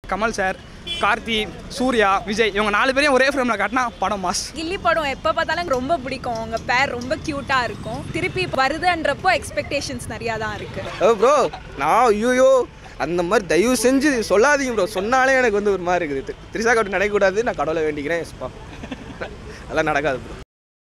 Kamal sir, Karthi, Suriya, Vijay இவங்க 4 பேரையும் ஒரே ஃப்ரேமில் காட்டினா படம் மாஸ். கில்லி படம் எப்போ பார்த்தாலும் ரொம்ப பிடிக்கும். அவங்க பேர் ரொம்ப க்யூட்டாக இருக்கும். திருப்பி வருதுன்றப்போ எக்ஸ்பெக்டேஷன்ஸ் நிறையா தான் இருக்குது. ப்ரோ நான் ஐயோ அந்த மாதிரி தயவு செஞ்சு சொல்லாதீங்க ப்ரோ. சொன்னாலே எனக்கு வந்து ஒரு மாதிரி இருக்குது. திரிஷா கட்டு நடக்கக்கூடாது. நான் கடவுளை வேண்டிக்கிறேன். எஸ்பா அதெல்லாம் நடக்காது ப்ரோ.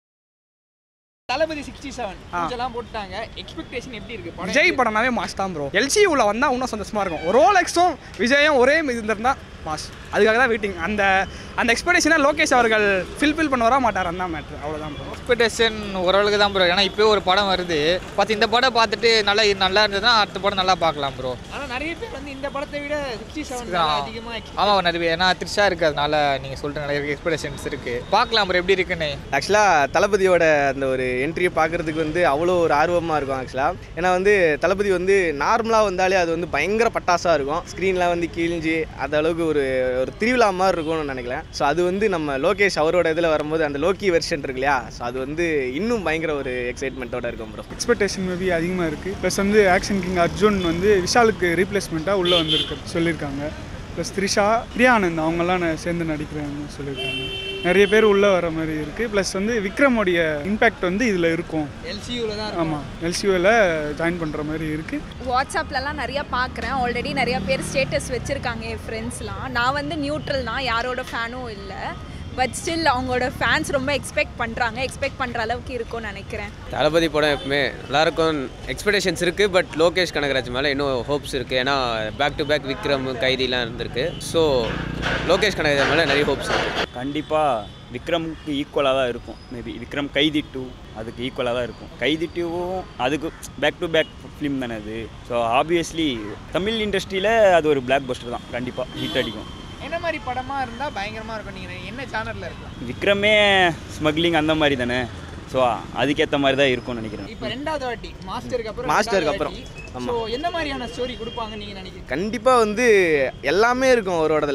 Thalapathy67 இதெல்லாம் போட்டாங்க. எக்ஸ்பெக்டேஷன் எப்படி இருக்கு? விஜய் படம்னாவே மாஸ் தான் ப்ரோ. LCUல வந்தால் இன்னும் சந்தோஷமாக இருக்கும். ரோலெக்ஸும் விஜயும் ஒரே இது இருந்திருந்தா மாஸ். அதுக்காக தான் வெயிட்டிங். அந்த எக்ஸ்பெக்டேஷனை லோகேஷ் அவர்கள் ஃபில் பண்ண வர மாட்டார். அந்த மேட்ரு அவ்வளோதான் ப்ரோ. எக்ஸ்பெக்டேஷன் ஓரளவுக்கு தான் ப்ரோ. ஏன்னா இப்போ ஒரு படம் வருது, இந்த படம் பார்த்துட்டு நல்லா இருந்ததுன்னா அடுத்த படம் நல்லா பார்க்கலாம் ப்ரோ. ஆனால் நிறைய பேர் வந்து இந்த படத்தை விட 67 அதிகமாக ஆமாம் நிறைய. ஏன்னா த்ரிஷா இருக்கிறதுனால நீங்கள் சொல்கிற நிறைய எக்ஸ்பெக்டேஷன்ஸ் இருக்குது. பார்க்கலாம் ப்ரோ எப்படி இருக்குன்னு. ஆக்சுவலாக தளபதியோட அந்த ஒரு என்ட்ரியை பார்க்குறதுக்கு வந்து அவ்வளோ ஒரு ஆர்வமாக இருக்கும் ஆக்சுவலாக. ஏன்னா வந்து தளபதி வந்து நார்மலாக வந்தாலே அது வந்து பயங்கர பட்டாசாக இருக்கும். ஸ்க்ரீன்லாம் வந்து கிழிஞ்சு அந்த அளவுக்கு ஒரு திருவிழா மாதிரி இருக்கும்னு நினைக்கிறேன். ஸோ அது வந்து நம்ம லோகேஷ் அவரோட இதில் வரும்போது அந்த லோக்கி வெர்ஷன் இருக்கு இல்லையா, ஸோ அது வந்து இன்னும் பயங்கர ஒரு எக்ஸைட்மெண்ட்டோட இருக்கும் ப்ரோ. எக்ஸ்பெக்டேஷன் மேபி அதிகமாக இருக்குது. ப்ளஸ் வந்து ஆக்ஷன் கிங் அர்ஜுன் வந்து விஷாலுக்கு ரீப்ளேஸ்மெண்ட்டாக உள்ளே வந்திருக்கு சொல்லியிருக்காங்க. ப்ளஸ் த்ரிஷா, பிரியானந்த் அவங்கெல்லாம் சேர்ந்து நடிக்கிறேன்னு சொல்லியிருக்காங்க. நிறைய பேர் உள்ளே வர மாதிரி இருக்குது. ப்ளஸ் வந்து விக்ரமோடைய இம்பேக்ட் வந்து இதில் இருக்கும். LCUல தான். ஆமாம், LCUவில் ஜாயின் பண்ணுற மாதிரி இருக்குது. வாட்ஸ்அப்லலாம் நிறையா பார்க்குறேன். ஆல்ரெடி நிறையா பேர் ஸ்டேட்டஸ் வச்சுருக்காங்க என் ஃப்ரெண்ட்ஸ்லாம். நான் வந்து நியூட்ரல் தான், யாரோட ஃபேனும் இல்லை. பட் ஸ்டில் அவங்களோட ஃபேன்ஸ் ரொம்ப எக்ஸ்பெக்ட் பண்ணுற அளவுக்கு இருக்கும்னு நினைக்கிறேன். தளபதி படம் எப்பவுமே எல்லாருக்கும் எக்ஸ்பெக்டேஷன்ஸ் இருக்குது. பட் லோகேஷ் கனகராஜ் மேலே இன்னும் ஹோப்ஸ் இருக்குது. ஏன்னா பேக் டு பேக் விக்ரம், கைதிலாம் இருந்திருக்கு. ஸோ லோகேஷ் கனகராஜ் மேலே நிறைய ஹோப்ஸ் இருக்குது. கண்டிப்பாக விக்ரமுக்கு ஈக்குவலாக தான் இருக்கும். மேபி விக்ரம் கைதி 2 அதுக்கு ஈக்குவலாக தான் இருக்கும். கைதி 2வும் அதுக்கு பேக் டு பேக் ஃபிலிம் தானே அது. ஸோ ஆப்வியஸ்லி தமிழ் இண்டஸ்ட்ரியில் அது ஒரு பிளாக் பஸ்டர் தான். கண்டிப்பாக ஹிட் அடிக்கும். என்ன மாதிரி படமாக இருந்தால் பயங்கரமாக இருக்கும்? நீங்கள் என்ன சேனலில் இருக்கலாம்? விக்ரமே ஸ்மக்லிங் அந்த மாதிரி தானே. ஸோ அதுக்கேற்ற மாதிரி தான் இருக்கும்னு நினைக்கிறேன். இப்போ 2வது வாட்டி மாஸ்டருக்கு அப்புறம் ஸோ என்ன மாதிரியான ஸ்டோரி கொடுப்பாங்க நீங்கள் நினைக்கிறீங்க? கண்டிப்பாக வந்து எல்லாமே இருக்கும் அவரோடதுல.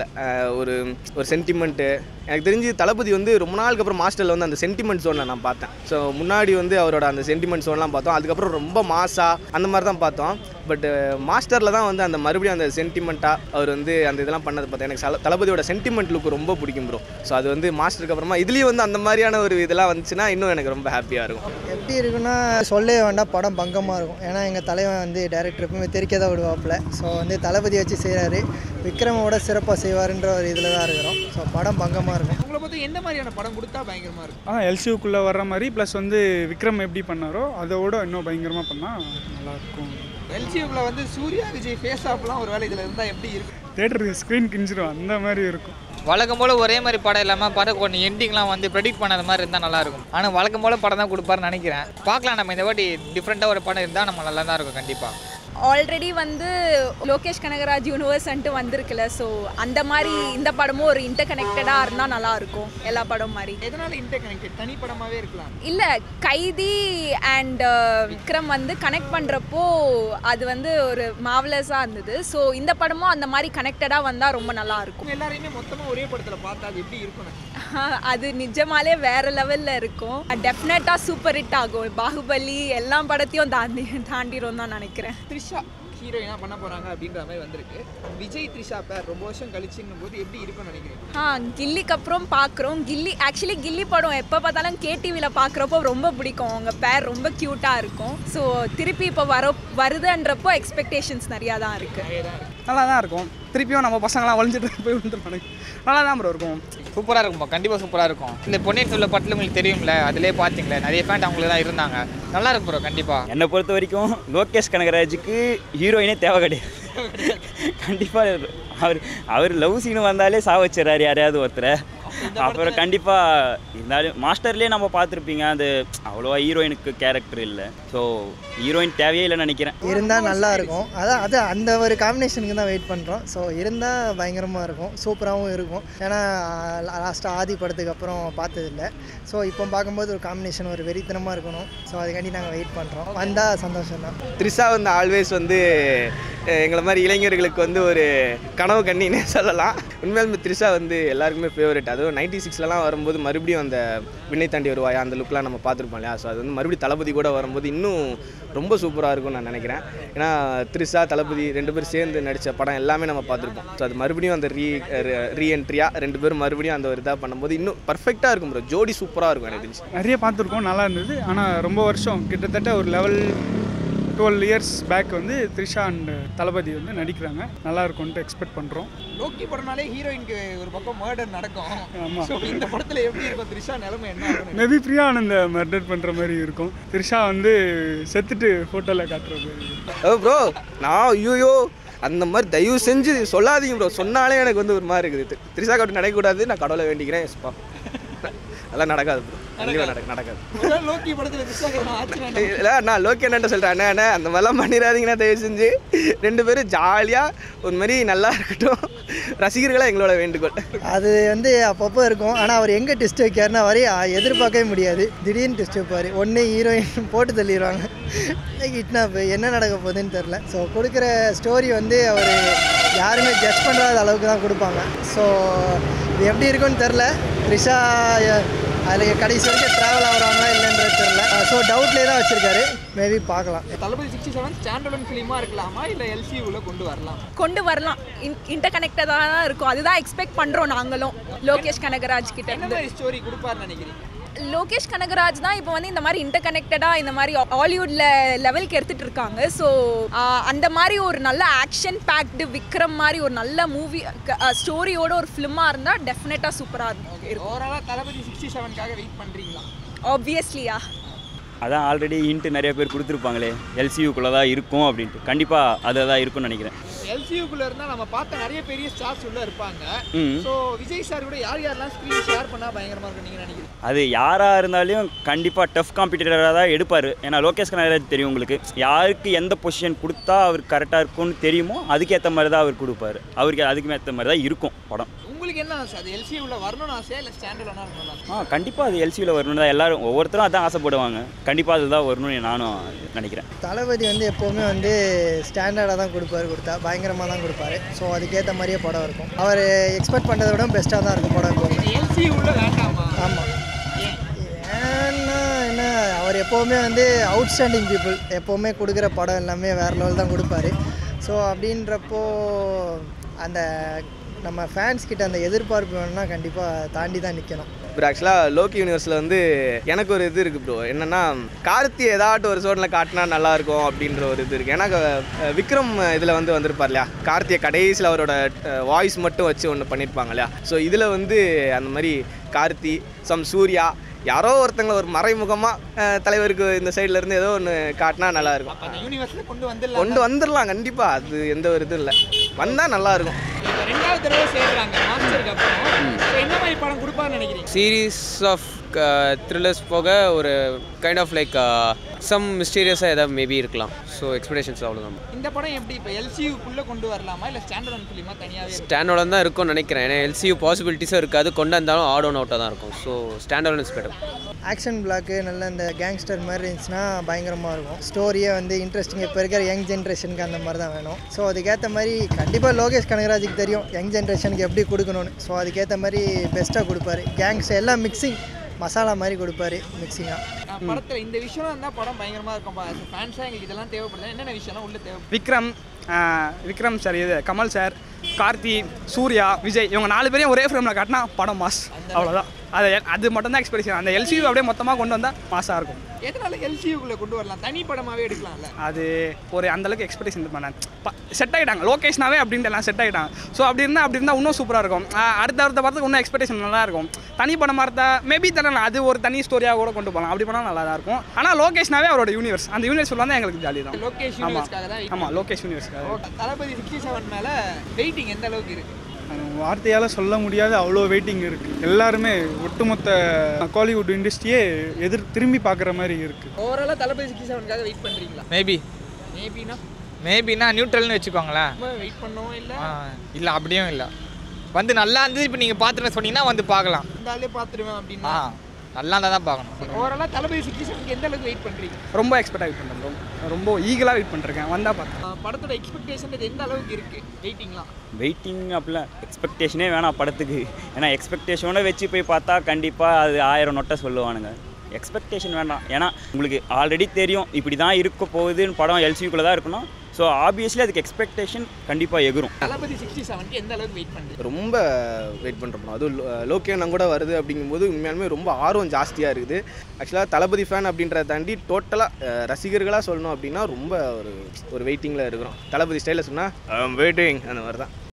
ஒரு சென்டிமெண்ட்டு எனக்கு தெரிஞ்சு தளபதி வந்து ரொம்ப நாளுக்கு அப்புறம் மாஸ்டரில் வந்து அந்த சென்டிமெண்ட் ஜோனில் நான் பார்த்தேன். ஸோ முன்னாடி வந்து அவரோட அந்த சென்டிமெண்ட் ஜோன்லாம் பார்த்தோம். அதுக்கப்புறம் ரொம்ப மாஸாக அந்த மாதிரி தான் பார்த்தோம். பட் மாஸ்டரில் தான் வந்து அந்த மறுபடியும் அந்த சென்டிமெண்ட்டாக அவர் வந்து அந்த இதெல்லாம் பண்ணது பார்த்தேன். எனக்கு தளபதியோட சென்டிமெண்ட் லுக்கு ரொம்ப பிடிக்கும் ப்ரோ. ஸோ அது வந்து மாஸ்டருக்கு அப்புறமா இதுலேயும் வந்து அந்த மாதிரியான ஒரு இதெல்லாம் வந்துச்சுன்னா இன்னும் எனக்கு ரொம்ப ஹாப்பியாக இருக்கும். எப்படி இருக்குன்னா சொல்லவே வேண்டாம், படம் பங்கமாக இருக்கும். ஏன்னா எங்கள் தலைவன் வந்து டைரக்டர் எப்பவுமே தெரிக்க தான் விடுவாப்பில். ஸோ வந்து தளபதி வச்சு செய்கிறாரு, விக்ரமோட சிறப்பாக செய்வாருன்ற ஒரு இதில் தான் இருக்கிறோம். ஸோ படம் பங்கமாக இருக்கும். உங்களை பார்த்து எந்த மாதிரியான படம் கொடுத்தா பயங்கரமாக இருக்கும்? LCUக்குள்ளே வர்ற மாதிரி. ப்ளஸ் வந்து விக்ரம் எப்படி பண்ணாரோ அதோட இன்னும் பயங்கரமாக பண்ணால் நல்லாயிருக்கும். LCUல வந்து சூர்யா, விஜய் ஃபேஸ் ஆஃப்லாம் ஒரு வேலை இதில் இருந்தால் எப்படி இருக்கும்? தேட்டருக்கு ஸ்க்ரீன் கிஞ்சிடும் அந்த மாதிரி இருக்கும். வழக்கம் போல் ஒரே மாதிரி படம் இல்லாமல் படம் கொஞ்சம் எண்டிங்லாம் வந்து ப்ரெடிக்ட் பண்ணாத மாதிரி இருந்தால் நல்லாயிருக்கும். ஆனால் வழக்கம் போல் படம் தான் கொடுப்பாருன்னு நினைக்கிறேன். பார்க்கலாம், நம்ம இந்த வாட்டி டிஃப்ரெண்ட்டாக ஒரு படம் இருந்தால் நம்ம நல்லா தான் இருக்கும் கண்டிப்பாக. ஆல்ரெடி வந்து லோகேஷ் கனகராஜ் யூனிவர்ஸ்ன்ட்டு வந்திருக்குல்ல. ஸோ அந்த மாதிரி இந்த படமும் ஒரு இன்டர்கனெக்டடாக இருந்தால் நல்லாயிருக்கும். எல்லா படம் மாதிரி. எதனால் இன்டர்கனெக்டட்? தனி படமாகவே இருக்கலாம். இல்லை, கைதி அண்ட் விக்ரம் வந்து கனெக்ட் பண்ணுறப்போ அது வந்து ஒரு மாவலஸாக இருந்தது. ஸோ இந்த படமும் அந்த மாதிரி கனெக்டடாக வந்தால் ரொம்ப நல்லாயிருக்கும். எல்லாரையுமே மொத்தமாக ஒரே படத்தில் பார்த்தா அது எப்படி இருக்கும்? அது நிஜமாலே வேறு லெவலில் இருக்கும். டெஃபினட்டாக சூப்பர் ஹிட் ஆகும். பாகுபலி எல்லா படத்தையும் தாண்டிடும் தான் நினைக்கிறேன். த்ரிஷா ஹீரோயினாக பண்ண போகிறாங்க அப்படின்ற மாதிரி வந்திருக்கு. விஜய் த்ரிஷா பேர் ரொம்ப வருஷம் கழிச்சுங்கும் போது எப்படி இருக்கும்னு நினைக்கிறேன்? கில்லிக்கு அப்புறம் பார்க்குறோம். கில்லி படம் எப்போ பார்த்தாலும் KTVயில் பார்க்குறப்போ ரொம்ப பிடிக்கும். அவங்க பேர் ரொம்ப க்யூட்டாக இருக்கும். ஸோ திருப்பி இப்போ வருதுன்றப்போ எக்ஸ்பெக்டேஷன்ஸ் நிறையா தான் இருக்குது. நல்லா தான் இருக்கும். திருப்பியும் நம்ம பசங்களாம் வளைஞ்சிட்டு போய் வந்துருப்பாங்க. நல்லா தான் ப்ரோ இருக்கும். சூப்பராக இருக்கும்பா, கண்டிப்பாக சூப்பராக இருக்கும். இந்த பொன்னியின் செல்வன் படத்தில் உங்களுக்கு தெரியும்ல, அதிலே பார்த்தீங்களே நிறைய ஃபேன் அவங்களுக்கு தான் இருந்தாங்க. நல்லா இருக்கும் ப்ரோ கண்டிப்பாக. என்னை பொறுத்த வரைக்கும் லோகேஷ் கனகராஜுக்கு ஹீரோயினே தேவை கிடையாது. கண்டிப்பாக அவர் லவ் சீனு வந்தாலே சாவச்சிடறாரு யாரையாவது ஒருத்தரை. அப்புறம் கண்டிப்பாக இருந்தாலும் மாஸ்டர்லேயே நம்ம பார்த்துருப்பீங்க, அது அவ்வளோவா ஹீரோயினுக்கு கேரக்டர் இல்லை. ஸோ ஹீரோயின் தேவையே இல்லைன்னு நினைக்கிறேன். இருந்தால் நல்லாயிருக்கும். அது அந்த ஒரு காம்பினேஷனுக்கு தான் வெயிட் பண்ணுறோம். ஸோ இருந்தால் பயங்கரமாக இருக்கும், சூப்பராகவும் இருக்கும். ஏன்னா லாஸ்ட்டாக ஆதி படத்துக்கு அப்புறம் பார்த்ததில்லை. ஸோ இப்போ பார்க்கும்போது ஒரு காம்பினேஷன் ஒரு வெறித்தனமாக இருக்கணும். ஸோ அதுக்காண்டி நாங்கள் வெயிட் பண்ணுறோம். வந்தால் சந்தோஷம் தான். த்ரிஷா வந்து ஆல்வேஸ் வந்து எங்களை மாதிரி இளைஞர்களுக்கு வந்து ஒரு கனவு கண்ணினே சொல்லலாம். உண்மையாலுமே த்ரிஷா வந்து எல்லாருக்குமே ஃபேவரட். அதுவும் 96லலாம் வரும்போது மறுபடியும் அந்த விண்ணை தாண்டி வருவாயா அந்த லுக்லாம் நம்ம பார்த்துருப்போம் இல்லையா. ஸோ அது வந்து மறுபடியும் தளபதி கூட வரும்போது இன்னும் ரொம்ப சூப்பராக இருக்கும்னு நான் நினைக்கிறேன். ஏன்னா த்ரிஷா தளபதி 2 பேரும் சேர்ந்து நடித்த படம் எல்லாமே நம்ம பார்த்துருப்போம். ஸோ அது மறுபடியும் அந்த ரீஎன்ட்ரியாக 2 பேரும் மறுபடியும் அந்த ஒரு இதாக பண்ணும்போது இன்னும் பர்ஃபெக்டாக இருக்கும் ப்ரோ. ஜோடி சூப்பராக இருக்கும் எனக்கு தெரிஞ்சு. நிறைய பார்த்துருக்கோம், நல்லா இருந்தது. ஆனால் ரொம்ப வருஷம் கிட்டத்தட்ட ஒரு லெவல் 12 இயர்ஸ் பேக் வந்து த்ரிஷா அண்ட் தளபதி வந்து நடிக்கிறாங்க. நல்லா இருக்கும்ட்டு எக்ஸ்பெக்ட் பண்ணுறோம். லோக்கி படம்னாலே ஹீரோயினுக்கு ஒரு பக்கம் மர்டர் நடக்கும். ஆமாம். ஸோ இந்த படத்தில் எப்படி இருக்கும் த்ரிஷா நிலைமை என்ன ஆகும்? மேபி பிரியா ஆனந்த மர்டர் பண்ணுற மாதிரி இருக்கும். த்ரிஷா வந்து செத்துட்டு ஃபோட்டோவில் காட்டுற மாதிரி. ப்ரோ நான் ஐயோ அந்த மாதிரி தயவு செஞ்சு சொல்லாதீங்க ப்ரோ. சொன்னாலே எனக்கு வந்து ஒரு மாதிரி இருக்குது. த்ரிஷா கட்டு நடக்கக்கூடாது. நான் கடவுளை வேண்டிக்கிறேன். எஸ்பா அதெல்லாம் நடக்காது ப்ரோ. நடக்காது. லோக்கி படத்தில் த்ரிஷா இல்லை நான் லோக்கி என்னன்ட்டு சொல்கிறேன். அண்ணா அந்த மாதிரிலாம் பண்ணிடாதீங்கன்னா தயவு செஞ்சு. 2 பேரும் ஜாலியாக ஒரு மாதிரி நல்லா இருக்கட்டும். ரசிகர்களாக எங்களோட வேண்டுகோள். அது வந்து அப்பப்போ இருக்கும். ஆனால் அவர் எங்கே டெஸ்ட் வைக்காருன்னா வரையும் எதிர்பார்க்கவே முடியாது. திடீர்னு டெஸ்ட் வைப்பார். ஒன்று ஹீரோயின் போட்டு தள்ளிடுவாங்க. கிட்னா என்ன நடக்க போகுதுன்னு தெரில. ஸோ கொடுக்குற ஸ்டோரி வந்து அவர் யாருமே ஜட்ஜ் பண்ணுறாத அளவுக்கு தான் கொடுப்பாங்க. ஸோ இது எப்படி இருக்குன்னு தெரில. த்ரிஷா அதில் கடைசி வரைக்கும் ட்ராவல் ஆகிறாங்களா இல்லைன்றது தெரில. ஸோ டவுட்லேயே தான் வச்சுருக்காரு. மேபி பார்க்கலாம். தளபதி 67 ஸ்டாண்டர்டன் ஃபிலிமாக இருக்கலாமா இல்லை எல்சியூவில் கொண்டு வரலாம். இன்டர் கனெக்டடாக தான் இருக்கும். அதுதான் எக்ஸ்பெக்ட் பண்ணுறோம் நாங்களும் லோகேஷ் கனகராஜ் கிட்ட. என்ன மாதிரி ஸ்டோரி கொடுப்பாருன்னு நினைக்கிறீங்க? லோகேஷ் கனகராஜ் தான் இப்போ வந்து இந்த மாதிரி இன்டர் கனெக்டடாக இந்த மாதிரி ஹாலிவுட்ல லெவலுக்கு எடுத்துகிட்டு இருக்காங்க. ஸோ அந்த மாதிரி ஒரு நல்ல ஆக்ஷன் பேக்டு விக்ரம் மாதிரி ஒரு நல்ல மூவி ஸ்டோரியோட ஒரு ஃபிலிமாக இருந்தால் டெஃபினட்டாக சூப்பராக இருக்கும். ஓவராலாக தளபதி 67க்காக வெயிட் பண்ணுறீங்களா? ஆப்வியஸ்லியா. அதான் ஆல்ரெடி இன்ட்டு நிறைய பேர் கொடுத்துருப்பாங்களே எல்சியூக்குள்ளே தான் இருக்கும் அப்படின்ட்டு. கண்டிப்பாக அதில் தான் இருக்கும்னு நினைக்கிறேன். எல்சியூக்குள்ளே இருந்தால் நம்ம பார்த்த நிறைய பெரிய ஸ்டார்ஸ் உள்ள இருப்பாங்க. ஸோ விஜய் சார் கூட யாரெல்லாம் ஸ்க்ரீன் ஷேர் பண்ணால் பயங்கரமாக இருக்கும் நீங்கள் நினைக்கிறீங்க? அது யாராக இருந்தாலும் கண்டிப்பாக டஃப் காம்படிட்டராக தான் எடுப்பார். ஏன்னா லோகேஷ் கனகராஜ் தெரியும் உங்களுக்கு. யாருக்கு எந்த பொசிஷன் கொடுத்தா அவர் கரெக்டாக இருக்கும்னு தெரியுமோ அதுக்கேற்ற மாதிரி தான் அவர் கொடுப்பார். அவருக்கு அதுக்கு ஏற்ற மாதிரி தான் இருக்கும் படம். உங்களுக்கு என்ன ஆசை? அது எல்சியூவில் வரணும்னு ஆசையா இல்லை ஸ்டாண்டர்டாக இருக்கணும்? கண்டிப்பாக அது எல்சியூவில் வரணும் தான் எல்லாரும் ஒவ்வொருத்தரும் அதான் ஆசைப்படுவாங்க. கண்டிப்பாக அதுதான் வரணும்னு நானும் நினைக்கிறேன். தளபதி வந்து எப்போவுமே வந்து ஸ்டாண்டர்டாக தான் கொடுத்தா பயங்கரமாக தான் கொடுப்பாரு. ஸோ அதுக்கேற்ற மாதிரியே படம் இருக்கும். அவர் எக்ஸ்பெக்ட் பண்ணுறத விட பெஸ்ட்டாக தான் இருக்கும் படம் எப்போவுமே. எல்சியூவில் வேண்டாமா? ஆமாம். ஏன்னா என்ன அவர் எப்போவுமே வந்து அவுட்ஸ்டாண்டிங் பீப்புள். எப்போவுமே கொடுக்குற படம் எல்லாமே வேறு லெவல் தான் கொடுப்பாரு. ஸோ அப்படின்றப்போ அந்த நம்ம ஃபேன்ஸ் கிட்ட அந்த எதிர்பார்ப்பு வேணும்னா கண்டிப்பாக தாண்டி தான் நிற்கணும். இப்போ ஆக்சுவலாக லோக்கி யூனிவர்ஸில் வந்து எனக்கு ஒரு இது இருக்குது ப்ரோ. என்னென்னா கார்த்தி ஏதாட்டும் ஒரு சோனில் காட்டினா நல்லாயிருக்கும் அப்படின்ற ஒரு இது இருக்குது. ஏன்னா விக்ரம் இதில் வந்து வந்திருப்பார் இல்லையா, கார்த்தியை கடைசியில் அவரோட வாய்ஸ் மட்டும் வச்சு ஒன்று பண்ணியிருப்பாங்க இல்லையா. ஸோ இதில் வந்து அந்த மாதிரி கார்த்தி சூர்யா யாரோ ஒருத்தங்களை ஒரு மறைமுகமாக தலைவருக்கு இந்த சைட்லேருந்து ஏதோ ஒன்று காட்டினா நல்லாயிருக்கும். கொண்டு வந்துடலாம் கண்டிப்பாக. அது எந்த ஒரு இதுவும் இல்லை. வந்தால் நல்லாயிருக்கும். ரெண்டாவது தடவை சேர்றாங்க மாஸ்டருக்கு அப்புறம். என்ன மாதிரி படம் கொடுப்பாருன்னு நினைக்கிறீங்க? சீரீஸ் ஆஃப் த்ரில்லர்ஸ் போக ஒரு கைண்ட் ஆஃப் லைக் சம் மிஸ்டீரியஸாக ஏதாவது மேபி இருக்கலாம். ஸோ எக்ஸ்பெக்டேஷன்ஸ் அவ்வளோதான். இந்த படம் எப்படி இப்போ எல்சியூக்குள்ளே கொண்டு வரலாமா இல்லை ஸ்டாண்டர்டன் ஃபிலிமாக தனியாகவே? ஸ்டாண்டர்டன் தான் இருக்கும்னு நினைக்கிறேன். ஏன்னா எல்சியூ பாசிபிலிட்டிஸும் இருக்காது. கொண்டு வந்தாலும் ஆட் ஒன் அவுட்டாக தான் இருக்கும். So standalone is better. Action block நல்ல இந்த கேங்ஸ்டர் மாதிரி இருந்துச்சுன்னா பயங்கரமாக இருக்கும். ஸ்டோரியே வந்து இன்ட்ரெஸ்டிங். இப்போ இருக்கிற யங் ஜென்ரேஷனுக்கு அந்த மாதிரி தான் வேணும். ஸோ அதுக்கேற்ற மாதிரி கண்டிப்பாக லோகேஷ் கனகராஜுக்கு தெரியும் யங் ஜென்ரேஷனுக்கு எப்படி கொடுக்கணும்னு. ஸோ அதுக்கேற்ற மாதிரி பெஸ்ட்டாக கொடுப்பாரு. கேங்ஸ்டர் எல்லாம் மிக்சிங் மசாலா மாதிரி கொடுப்பாரு மிக்சிங்காக. படத்தில் இந்த விஷயம் இருந்தால் படம் பயங்கரமாக இருக்கும். ஃபேன்ஸாக எங்களுக்கு இதெல்லாம் தேவைப்படுது. என்னென்ன விஷயம்லாம் உள்ள தேவை? விக்ரம் சார், இது கமல் சார், கார்த்தி, சூர்யா, விஜய் இவங்க 4 பேரையும் ஒரே ஃப்ரேமில் காட்டினா படம் மாஸ். அவ்வளோதான். அது மட்டும் தான் எக்ஸ்பெக்டேஷன். அந்த எல்சியூ அப்படியே மொத்தமாக கொண்டு வந்தால் மாஸாக இருக்கும். எதனால எல்சியூக்குள்ளே கொண்டு வரலாம்? தனி படமாகவே எடுக்கலாம்ல. அது ஒரு அந்தளவுக்கு எக்ஸ்பெக்டேஷன் இது பண்ணேன். செட் ஆகிட்டாங்க லோகேஷ்னாவே அப்படின்ட்டு எல்லாம் செட் ஆகிட்டாங்க. ஸோ அப்படி இருந்தால் இன்னும் சூப்பராக இருக்கும். அடுத்த படத்துக்கு இன்னும் எக்ஸ்பெக்டேஷன் நல்லா இருக்கும். தனி படமாக இருந்தால் மேபி தரலாம். அது ஒரு தனி ஸ்டோரியாக கூட கொண்டு போகலாம். அப்படி பண்ணால் நல்லா தான் இருக்கும். ஆனால் லோகேஷ்னாவே அவரோட யூனிவர்ஸ். அந்த யூனிவர்ஸ் வந்து எங்களுக்கு ஜாலி தான். லோகேஷ் யூனிவர்ஸ்க்காக தான். ஆமாம், லோகேஷ் யூனிவர்ஸ்க்காக. தளபதி 67 மேலே வெயிட்டிங் எந்த அளவுக்கு இருக்குது? வார்த்தையால் சொல்ல முடியாத அவ்வளோ வெயிட்டிங் இருக்குது. எல்லாருமே ஒட்டுமொத்த காலிவுட் இண்டஸ்ட்ரியே திரும்பி பார்க்குற மாதிரி இருக்குது. ஓவராலாக தளபதி 67க்காக வெயிட் பண்ணுறீங்களா? மேபினா நியூட்ரல்னு வச்சுக்கோங்களேன். வெயிட் பண்ணவும் இல்லை அப்படியும் இல்லை. வந்து நல்லா இருந்தது இப்போ நீங்கள் பார்த்துட்டு சொன்னீங்கன்னா வந்து பார்க்கலாம். இருந்தாலே பார்த்துருவேன் அப்படின்னா நல்லா தான் பார்க்கணும். ஓவராலாக தளபதி 67க்கு எந்த அளவுக்கு வெயிட் பண்ணுறீங்க? ரொம்ப எக்ஸ்பெக்ட் வெயிட் பண்ணுறேன் ப்ரோ, ரொம்ப ஈகலாக வெயிட் பண்ணிருக்கேன், வந்தால் பார்த்தேன். படத்தோட எக்ஸ்பெக்டேஷன் எந்த அளவுக்கு இருக்குது வெயிட்டிங்லாம்? வெயிட்டிங் அப்படிலாம் எக்ஸ்பெக்டேஷனே வேணாம் படத்துக்கு. ஏன்னா எக்ஸ்பெக்டேஷனோட வச்சு போய் பார்த்தா கண்டிப்பாக அது 1000 நொட்டை சொல்லுவானுங்க. எக்ஸ்பெக்டேஷன் வேண்டாம். ஏன்னா உங்களுக்கு ஆல்ரெடி தெரியும் இப்படி தான் இருக்க போகுதுன்னு, படம் எல்சிக்குள்ளே தான் இருக்கணும். ஸோ ஆப்வியஸ்லி அதுக்கு எக்ஸ்பெக்டேஷன் கண்டிப்பாக எகுரும். தளபதி 67க்கு எந்த அளவுக்கு வெயிட் பண்ணுறீங்க? ரொம்ப வெயிட் பண்ணுறோம். அதுவும் லோக்கேஷன் கூட வருது அப்படிங்கும்போது உண்மையாலுமே ரொம்ப ஆர்வம் ஜாஸ்தியாக இருக்குது. ஆக்சுவலாக தளபதி ஃபேன் அப்படின்றத தாண்டி டோட்டலாக ரசிகர்களாக சொல்லணும் அப்படின்னா ரொம்ப ஒரு வெயிட்டிங்கில் இருக்கிறோம். தளபதி ஸ்டைலில் சொன்னால் வெயிட்டிங் அந்த மாதிரி தான்.